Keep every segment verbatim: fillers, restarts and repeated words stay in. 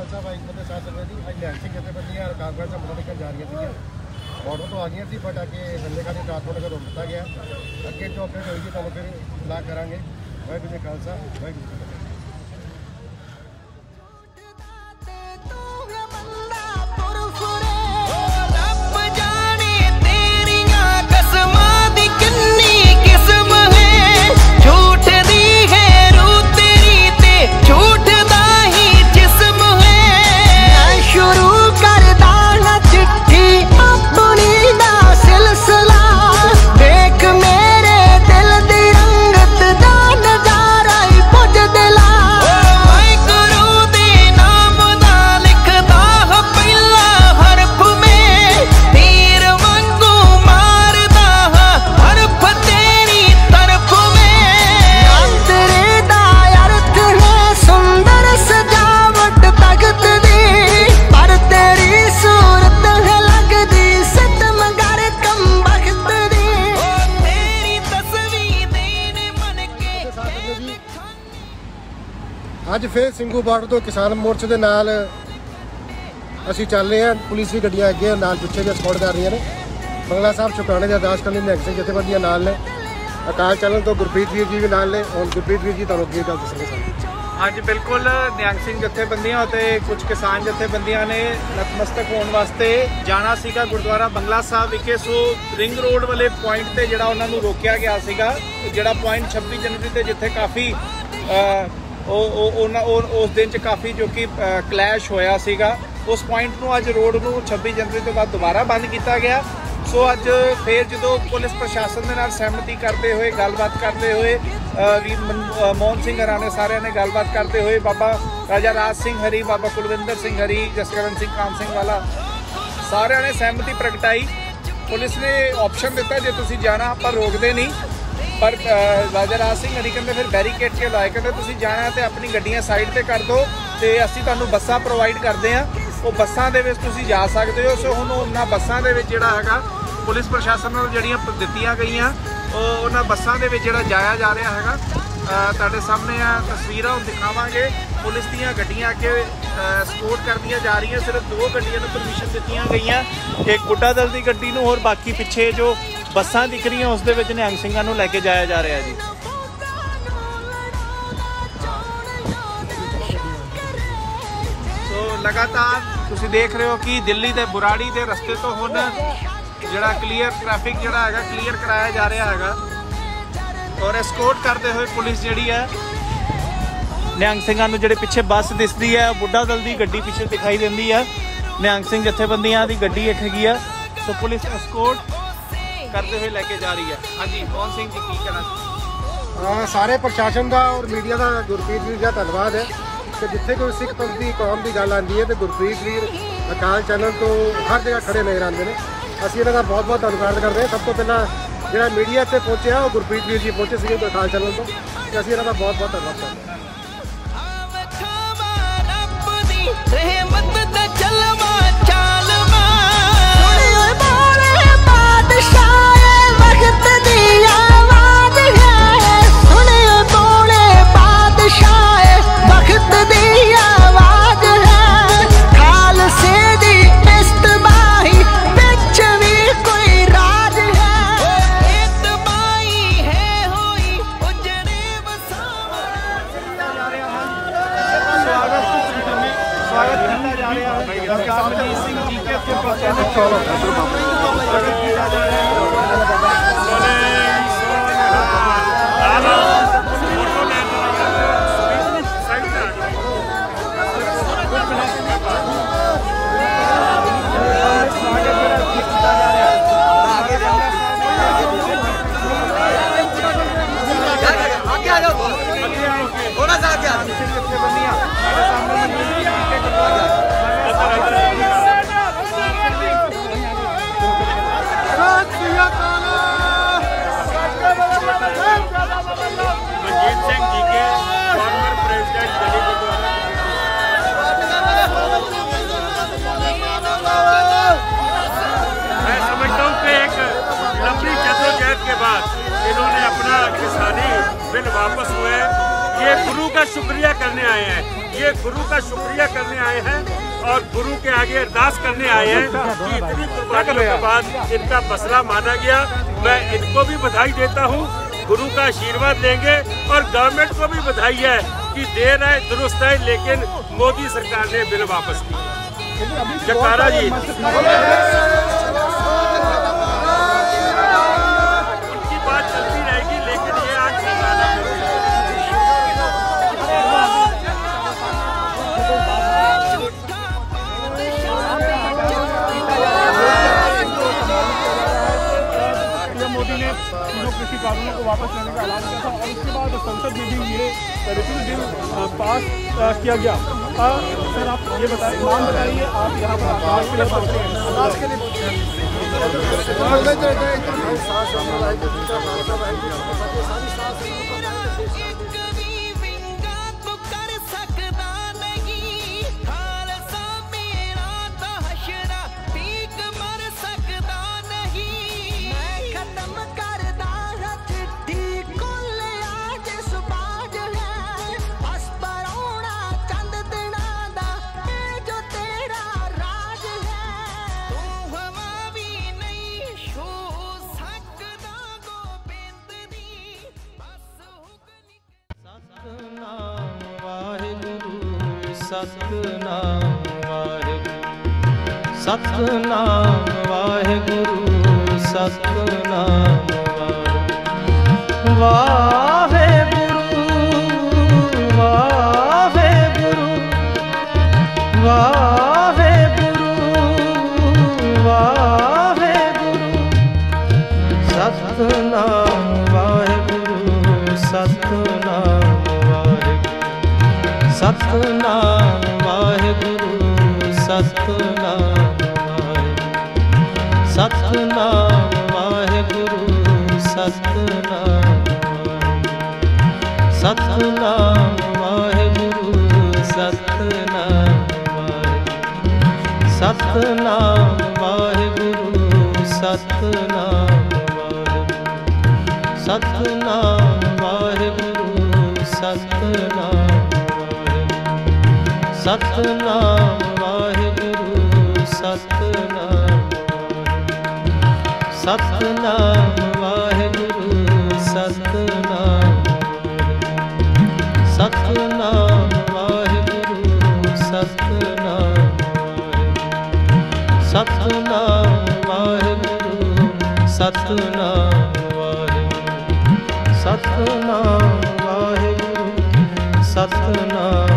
खालसा वाहिगुरू जी साथ संगत जी अज निहंग सिंह जथेबंदियां कांग्रेस का मता टेकन जा रही थी बॉर्डर तो आ गई थी बट अगे बंदे का ट्रांसपोर्ट का रोक दिता गया अगे जो अपडेट होगी तो फिर इतलाह करांगे। वाहिगुरू जी खालसा वाहिगुरू जी अज फिर सिंघू बॉर्डर तो किसान मोर्चे के नाल असी चल रहे हैं। पुलिस की गड्डियां अगे नाल पिछे भी स्कॉट कर रही ने। बंगला साहब शुकराने की अरदास करने निहंग सिंह जथेबंदियां नाल ने। अकाल चैनल तो गुरप्रीत वीर जी भी नाल ने। और गुरप्रीत वीर जी तुहानूं अगे गल दस्सणगे। हाँ जी बिल्कुल निहंग सिंह जथेबंदियां ते कुछ किसान जथेबंदियां ने नतमस्तक होने वास्ते जाना सीगा गुरुद्वारा बंगला साहब विखे। सो रिंग रोड वाले पॉइंट ते जिहड़ा उन्हां नूं रोकिया गया सीगा, जिहड़ा पॉइंट छब्बी जनवरी ते जिथे काफ़ी उस दिन च काफ़ी जो कि क्लैश होया सीगा, उस पॉइंट नूं अज रोड नूं छब्बी जनवरी तो बाद दोबारा बंद किया गया। सो अज फिर जो पुलिस प्रशासन के नाल सहमति करते हुए गलबात करते हुए वीर मोहन सिंह हरां ने सारिਆਂ ने गलबात करते हुए बाबा राजा राज सिंह हरी, बाबा कुलविंदर सिंह हरी, जसकरण सिंह कान सिंह वाला सारिਆਂ ने सहमति प्रगटाई। पुलिस ने ऑप्शन दिता जे तुसीं जाना आपां रोकदे नहीं, पर राजा राज सिंह हरी कहते फिर बैरीकेड के लाए कहते तुसीं जाना तो अपनी गड्डियां साइड ते कर दो तो असीं तुहानूं बसां प्रोवाइड करते हैं, वो बसां दे विच तुसीं जा सकते हो। सो हुण उन्हां बसां दे विच जिहड़ा हैगा पुलिस प्रशासन नाल जिहड़ियां दित्तियां गईयां उन्हां बसां दे विच जिहड़ा जाया जा रहा हैगा। तुहाडे सामने आ तस्वीरां हुण दिखावांगे। पुलिस दीयां गड्डियां अगे सपोर्ट करदियां जा रही हैं। सिर्फ दो गड्डियां नूं परमिशन दित्तियां गईयां, एक बुड्ढा दल की गड्डी नूं और बाकी पिछे जो बसां दिख रही हैं उस दे विच निहंग सिंघां नूं लैके जाया जा रहा है जी। तो लगातार तुसीं देख रहे हो कि दिल्ली के बुराड़ी के रस्ते तो हुण जिहड़ा क्लीयर ट्रैफिक जिहड़ा हैगा क्लीयर कराया जा रहा हैगा और एस्कॉर्ट करते हुए पुलिस जिहड़ी है निहंग सिंघां नूं जिहड़े पिछे बस दिसदी है बुड्ढा दल की गड्डी पिछे दिखाई देंदी है, निहंग सिंह जथेबंदियां की गड्डी एक हैगी है। सो पुलिस एस्कॉर्ट करते हुए लेके जा रही है। हाँ जी मोहन सिंह जी की कहना? सारे प्रशासन का और मीडिया का गुरप्रीत वीर का धन्यवाद है कि जिथे कोई सिख पंथ की कौम की गल आती है तो गुरप्रीत वीर अकाल चैनल तो हर जगह खड़े नजर आते हैं। असं इन्हों का बहुत बहुत धन्यवाद करते हैं। सब तो पहला जो मीडिया से पहुंचे वो गुरप्रीत वीर जी पहुंचे थे अकाल चैनल तो असं इन्हों का बहुत बहुत धन्यवाद करते हैं। इन्होंने अपना किसानी बिल वापस हुए, ये गुरु का शुक्रिया करने आए हैं। ये गुरु का शुक्रिया करने आए हैं और गुरु के आगे अरदास करने आए हैं कि इतनी कुर्बानियों के बाद इनका मसला माना गया। मैं इनको भी बधाई देता हूँ, गुरु का आशीर्वाद लेंगे और गवर्नमेंट को भी बधाई है कि देर है दुरुस्त है, लेकिन मोदी सरकार ने बिल वापस किया। जकारा जी, उनकी बात चलती रहेगी, लेकिन ये आज सरकार मोदी ने तीनों कृषि कानूनों को वापस लेने का ऐलान किया था और उसके बाद संसद में भी ये रिपील बिल पास किया गया। सर आप ये बताइए, नाम बताइए, आप यहाँ पर आवाज के लिए पहुँचे हैं? आवाज के लिए सतनाम वाहिगुरु सतनाम वाहिगुरु सतनाम वाहिगुरु वाहिगुरु वाहिगुरु वाहिगुरु सतनाम वाहिगुरु सतनाम सतनाम वाहिगुरु सतनाम सतनाम वाहिगुरु सतनाम सतनाम वाहिगुरु सतनाम सतनाम वाहिगुरु सतनाम सतनाम वाहिगुरु सतनाम सतनाम वाहिगुरु सतनाम सतनाम वाहिगुरु सतनाम सतनाम वाहिगुरु सतनाम सतनाम वाहिगुरु सतनाम वाहिगुरु सतनाम वाहिगुरु सतनाम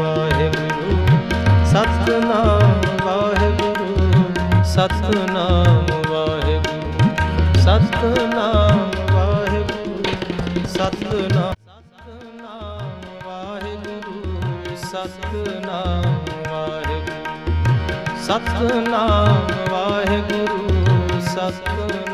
सतनाम वाहिगुरु सतनाम वाहिगुरु सतनाम वाहिगुरु सतनाम वाहिगुरु सतनाम वाहिगुरु सतनाम वाहिगुरु सतनाम